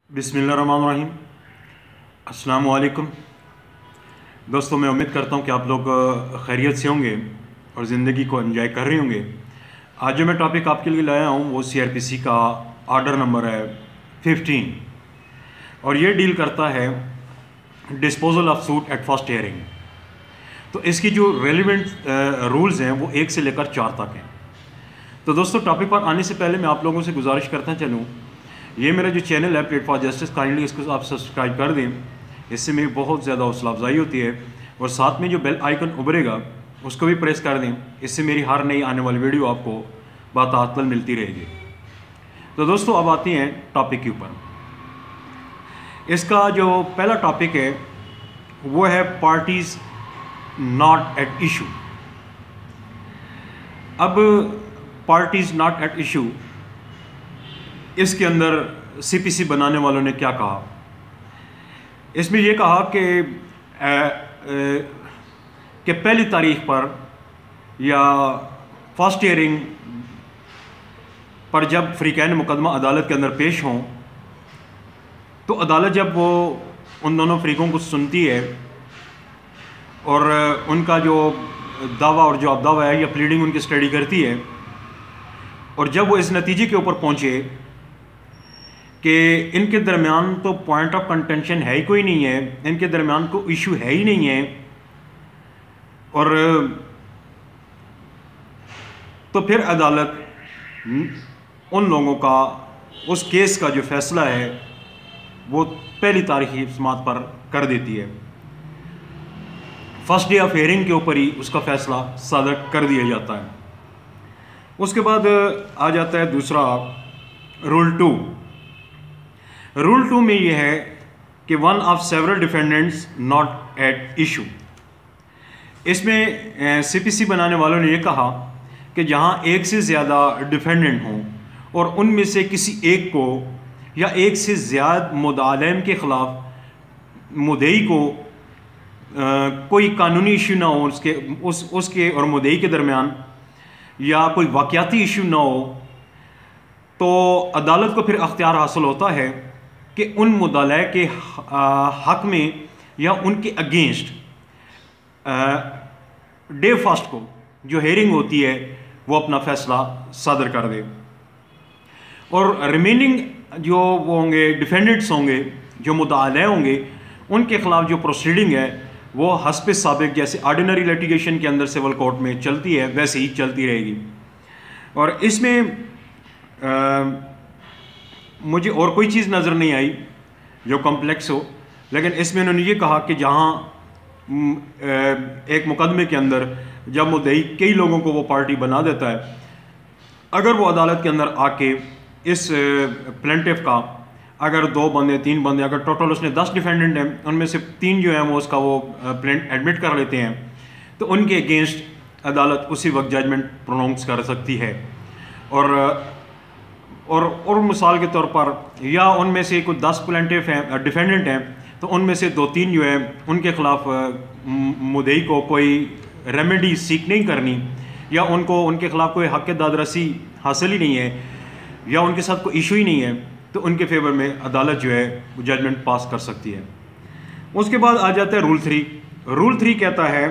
बिस्मिल्लाहिर्रहमानिर्रहीम। अस्सलाम वालेकुम दोस्तों, मैं उम्मीद करता हूँ कि आप लोग खैरियत से होंगे और ज़िंदगी को एंजॉय कर रहे होंगे। आज जो मैं टॉपिक आपके लिए लाया हूँ वो CPC का ऑर्डर नंबर है 15 और ये डील करता है disposal of suit at first hearing. तो इसकी जो रेलिवेंट रूल्स हैं वो 1 से लेकर 4 तक हैं। तो दोस्तों, टॉपिक पर आने से पहले मैं आप लोगों से गुजारिश करता चलूँ, ये मेरा जो चैनल है प्लेट फॉर जस्टिस, काइंडली इसको आप सब्सक्राइब कर दें। इससे मेरी बहुत ज़्यादा हौसला अफजाई होती है और साथ में जो बेल आइकन उभरेगा उसको भी प्रेस कर दें। इससे मेरी हर नई आने वाली वीडियो आपको बातातल मिलती रहेगी। तो दोस्तों, अब आते हैं टॉपिक के ऊपर। इसका जो पहला टॉपिक है वो है पार्टीज नॉट एट इशू। अब पार्टीज नॉट एट इशू, इसके अंदर CPC बनाने वालों ने क्या कहा? इसमें यह कहा कि पहली तारीख पर या फर्स्ट हियरिंग पर जब फ़रीक़ैन मुकदमा अदालत के अंदर पेश हों तो अदालत जब वो उन दोनों फ़रीक़ों को सुनती है और उनका जो दावा और जवाब दावा है या प्लीडिंग उनकी स्टडी करती है, और जब वो इस नतीजे के ऊपर पहुँचे कि इनके दरमियान तो पॉइंट ऑफ कंटेंशन है ही कोई नहीं है, इनके दरमियान कोई इशू है ही नहीं है, और तो फिर अदालत उन लोगों का उस केस का जो फैसला है वो पहली तारीखी समात पर कर देती है। फर्स्ट डे ऑफ हियरिंग के ऊपर ही उसका फैसला सादर कर दिया जाता है। उसके बाद आ जाता है दूसरा रूल 2। रूल 2 में यह है कि one of several defendants not at issue. इसमें CPC बनाने वालों ने यह कहा कि जहां एक से ज़्यादा डिफेंडेंट हों और उनमें से किसी एक को या एक से ज़्यादा मुद्दालैम के ख़िलाफ़ मुद्दई को कोई कानूनी इशू ना हो उसके और मुद्दई के दरमियान, या कोई वाक़याती इशू ना हो, तो अदालत को फिर अख्तियार हासिल होता है कि उन मुद्दाले के हक़ में या उनके अगेंस्ट डे फर्स्ट को जो हेयरिंग होती है वो अपना फ़ैसला सादर कर दे। और रिमेनिंग जो वो होंगे डिफेंडेंट्स होंगे, जो मुद्दाले होंगे, उनके ख़िलाफ़ जो प्रोसीडिंग है वो हस्ब साबिक़ जैसे ऑर्डिनरी लिटिगेशन के अंदर सिविल कोर्ट में चलती है वैसे ही चलती रहेगी। और इसमें मुझे और कोई चीज़ नज़र नहीं आई जो कॉम्प्लेक्स हो, लेकिन इसमें उन्होंने ये कहा कि जहाँ एक मुकदमे के अंदर जब मुद्दई कई लोगों को वो पार्टी बना देता है, अगर वो अदालत के अंदर आके इस प्लेंटिफ का अगर 2 बंदे 3 बंदे, अगर टोटल उसने 10 डिफेंडेंट हैं, उनमें से 3 जो हैं वो उसका वो प्लेंट एडमिट कर लेते हैं, तो उनके अगेंस्ट अदालत उसी वक्त जजमेंट प्रोनाउंस कर सकती है। और मिसाल के तौर पर या उनमें से कोई 10 प्लेंटिफ हैं, डिफेंडेंट हैं, तो उनमें से 2-3 जो है उनके ख़िलाफ़ मुद्दई को कोई रेमेडी सीख नहीं करनी, या उनको उनके ख़िलाफ़ कोई हक़ दादरसी हासिल ही नहीं है, या उनके साथ कोई इशू ही नहीं है, तो उनके फेवर में अदालत जो है वो जजमेंट पास कर सकती है। उसके बाद आ जाता है रूल 3। रूल 3 कहता है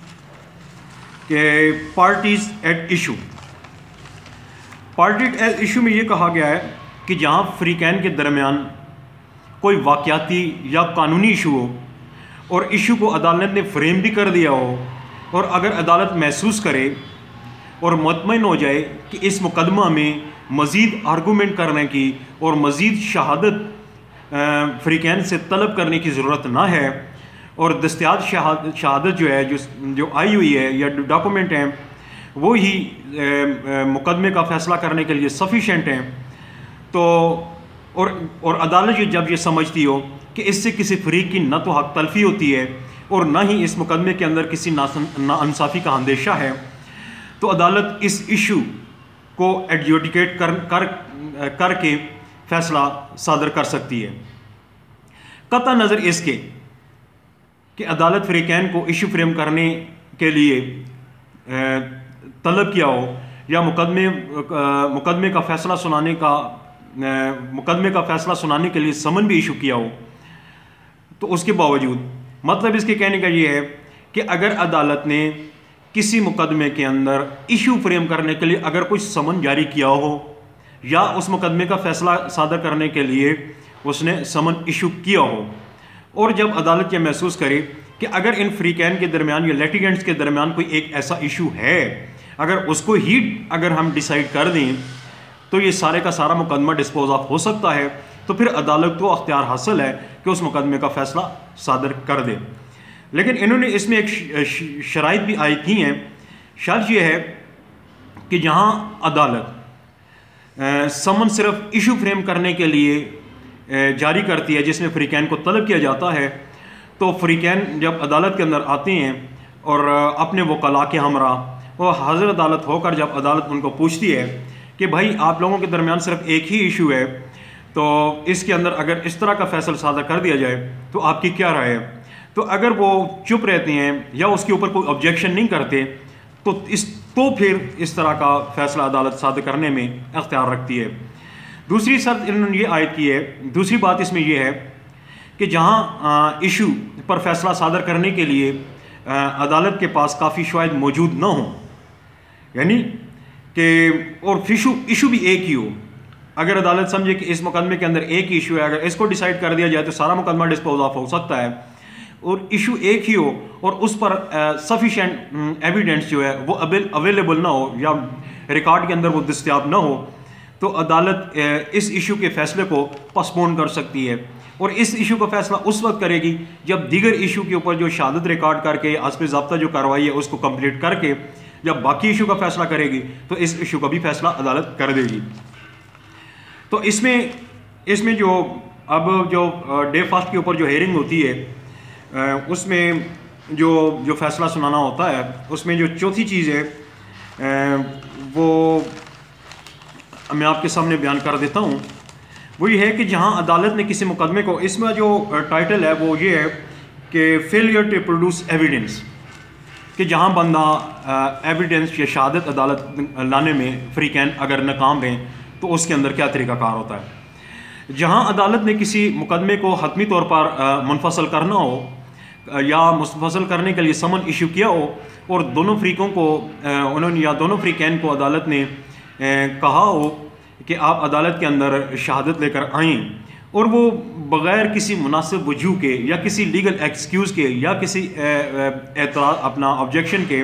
कि parties at issue. Party at issue में ये कहा गया है कि जहाँ फ़रीक़ैन के दरमियान कोई वाक़याती या कानूनी इशू हो और इशू को अदालत ने फ्रेम भी कर दिया हो, और अगर अदालत महसूस करे और मुतमईन हो जाए कि इस मुकदमा में मज़ीद आर्गूमेंट करने की और मज़ीद शहादत फ़रीक़ैन से तलब करने की ज़रूरत ना है, और दस्तयाब शहादत जो है जो आई हुई है या डॉक्यूमेंट हैं वो ही मुकदमे का फ़ैसला करने के लिए सफिशेंट हैं, तो और अदालत जब ये समझती हो कि इससे किसी फ़रीक़ की न तो हक़ तलफ़ी होती है और न ही इस मुकदमे के अंदर किसी नाइंसाफ़ी का अंदेशा है, तो अदालत इस इशू को एडजुडिकेट करके फ़ैसला सादर कर सकती है। कतई नज़र इसके कि अदालत फ़रीक़ैन को इशू फ्रेम करने के लिए तलब किया हो या मुकदमे का फ़ैसला सुनाने का मुकदमे का फ़ैसला सुनाने के लिए समन भी इशू किया हो, तो उसके बावजूद मतलब इसके कहने का ये है कि अगर अदालत ने किसी मुकदमे के अंदर इशू फ्रेम करने के लिए अगर कोई समन जारी किया हो या उस मुकदमे का फ़ैसला सादर करने के लिए उसने समन इशू किया हो, और जब अदालत यह महसूस करे कि अगर इन फ्रीकैन के दरमियान या लिटिगेंट्स के दरमियान कोई एक ऐसा इशू है, अगर उसको ही अगर हम डिसाइड कर दें तो ये सारे का सारा मुकदमा डिस्पोज ऑफ हो सकता है, तो फिर अदालत को अख्तियार हासिल है कि उस मुकदमे का फ़ैसला सादर कर दे। लेकिन इन्होंने इसमें एक शराइत भी आयद की हैं। शर्त यह है कि जहाँ अदालत समन सिर्फ इशू फ्रेम करने के लिए जारी करती है जिसमें फ्रीकैन को तलब किया जाता है, तो फ्रीकैन जब अदालत के अंदर आते हैं और अपने वकला के हमरा और हाजिर अदालत होकर जब अदालत उनको पूछती है कि भाई आप लोगों के दरमियान सिर्फ एक ही इशू है, तो इसके अंदर अगर इस तरह का फ़ैसला सादर कर दिया जाए तो आपकी क्या राय है, तो अगर वो चुप रहते हैं या उसके ऊपर कोई ऑब्जेक्शन नहीं करते तो फिर इस तरह का फ़ैसला अदालत सादर करने में अख्तियार रखती है। दूसरी शर्त इन्होंने ये आयद की है, दूसरी बात इसमें यह है कि जहाँ इशू पर फैसला सादर करने के लिए अदालत के पास काफ़ी शवाहिद मौजूद ना हो, यानी कि और इशू भी एक ही हो, अगर अदालत समझे कि इस मुकदमे के अंदर एक ही इशू है, अगर इसको डिसाइड कर दिया जाए तो सारा मुकदमा डिस्पोज ऑफ हो सकता है, और इशू एक ही हो और उस पर सफिशेंट एविडेंस जो है वो अवेलेबल ना हो या रिकॉर्ड के अंदर वो दस्तयाब ना हो, तो अदालत इस इशू के फ़ैसले को पोस्टपोन कर सकती है। और इस इशू का फ़ैसला उस वक्त करेगी जब दीगर इशू के ऊपर जो शहादत रिकॉर्ड करके हस्ब ज़ाब्ता जो कार्रवाई है उसको कंप्लीट करके जब बाकी इशू का फ़ैसला करेगी तो इस इशू का भी फ़ैसला अदालत कर देगी। तो इसमें जो अब जो डे फर्स्ट के ऊपर जो हेयरिंग होती है उसमें जो फ़ैसला सुनाना होता है उसमें जो चौथी चीज़ है वो मैं आपके सामने बयान कर देता हूँ। वो ये है कि जहाँ अदालत ने किसी मुकदमे को, इसमें जो टाइटल है वो ये है कि फेलियर टू प्रोड्यूस एविडेंस, कि जहाँ बंदा एविडेंस या शहादत अदालत लाने में फ्रीकैन अगर नाकाम रहें तो उसके अंदर क्या तरीक़ाकार होता है। जहाँ अदालत ने किसी मुकदमे को हतमी तौर पर मुनफसल करना हो या मुनफसल करने के लिए समन इशू किया हो और दोनों फ्रीकों को उन्होंने या दोनों फ्रीकैन को अदालत ने कहा हो कि आप अदालत के अंदर शहादत लेकर आएँ और वो बग़ैर किसी मुनासिब वजूह के या किसी लीगल एक्सक्यूज़ के या किसी एतराज़ अपना ऑब्जेक्शन के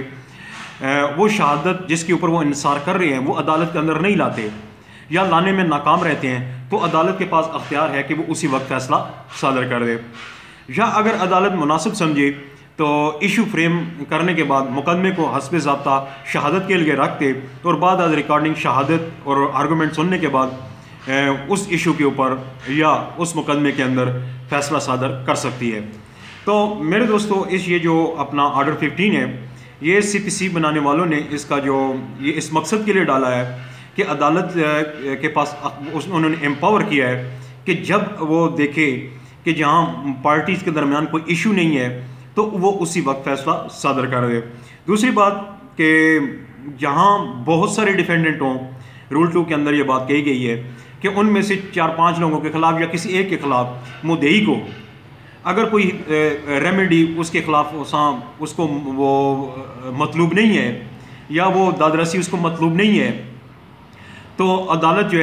वो शहादत जिसके ऊपर वो इंसार कर रहे हैं वो अदालत के अंदर नहीं लाते या लाने में नाकाम रहते हैं, तो अदालत के पास अख्तियार है कि वो उसी वक्त फ़ैसला सादर कर दे। या अगर अदालत मुनासिब समझे तो इशू फ्रेम करने के बाद मुकदमे को हस्ब ज़ाब्ता शहादत के लिए रख दे और बाद आज रिकॉर्डिंग शहादत और आर्गूमेंट सुनने के बाद उस इशू के ऊपर या उस मुकदमे के अंदर फ़ैसला सादर कर सकती है। तो मेरे दोस्तों ये जो अपना ऑर्डर 15 है ये CPC बनाने वालों ने इसका जो ये इस मकसद के लिए डाला है कि अदालत के पास उन्होंने एम्पावर किया है कि जब वो देखे कि जहाँ पार्टीज़ के दरमियान कोई इशू नहीं है तो वो उसी वक्त फ़ैसला सादर कर दे। दूसरी बात कि जहाँ बहुत सारे डिफेंडेंट हों, रूल 2 के अंदर ये बात कही गई है कि उनमें से 4-5 लोगों के ख़िलाफ़ या किसी एक के ख़िलाफ़ मुद्दई को अगर कोई रेमेडी उसके ख़िलाफ़ उसको वो मतलूब नहीं है या वो दादरसी उसको मतलूब नहीं है, तो अदालत जो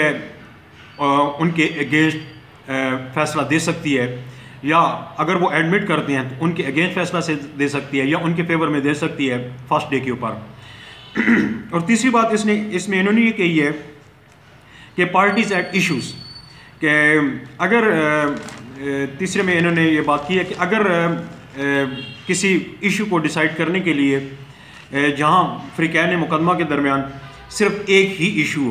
है उनके अगेंस्ट फ़ैसला दे सकती है, या अगर वो एडमिट करते हैं तो उनके अगेंस्ट फैसला से दे सकती है या उनके फेवर में दे सकती है फर्स्ट डे के ऊपर। और तीसरी बात इसमें इन्होंने ये कही है कि पार्टीज एट इश्यूज़ के अगर तीसरे में इन्होंने ये बात की है कि अगर किसी इशू को डिसाइड करने के लिए जहाँ फ्रीकैन मुकदमा के दरमियान सिर्फ एक ही इशू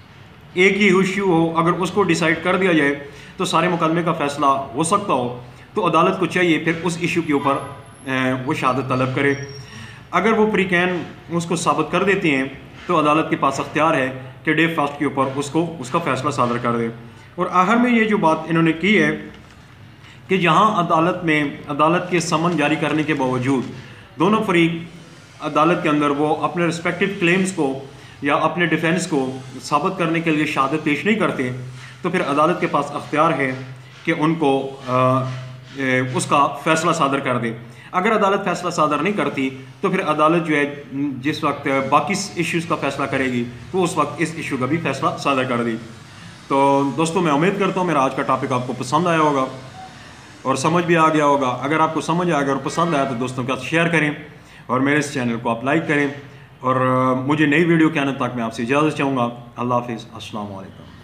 हो अगर उसको डिसाइड कर दिया जाए तो सारे मुकदमे का फ़ैसला हो सकता हो, तो अदालत को चाहिए फिर उस इशू के ऊपर वो शहादत तलब करे। अगर वो फ्रीकैन उसको साबित कर देते हैं तो अदालत के पास अख्तियार है कि डे फर्स्ट के ऊपर उसका फ़ैसला सादर कर दे। और आखिर में ये जो बात इन्होंने की है कि जहाँ अदालत के समन जारी करने के बावजूद दोनों फरीक अदालत के अंदर वो अपने रिस्पेक्टिव क्लेम्स को या अपने डिफेंस को साबित करने के लिए शहादत पेश नहीं करते, तो फिर अदालत के पास अख्तियार है कि उनको उसका फ़ैसला सादर कर दे। अगर अदालत फ़ैसला सादर नहीं करती तो फिर अदालत जो है जिस वक्त बाकी इश्यूज़ का फ़ैसला करेगी तो उस वक्त इस इशू का भी फ़ैसला सादर कर दी। तो दोस्तों, मैं उम्मीद करता हूँ मेरा आज का टॉपिक आपको पसंद आया होगा और समझ भी आ गया होगा। अगर आपको समझ आ गया और पसंद आया तो दोस्तों के साथ शेयर करें और मेरे इस चैनल को आप लाइक करें। और मुझे नई वीडियो के आने तक मैं आपसे इजाज़त चाहूँगा। अल्लाह हाफ़िज़, अस्सलाम वालेकुम।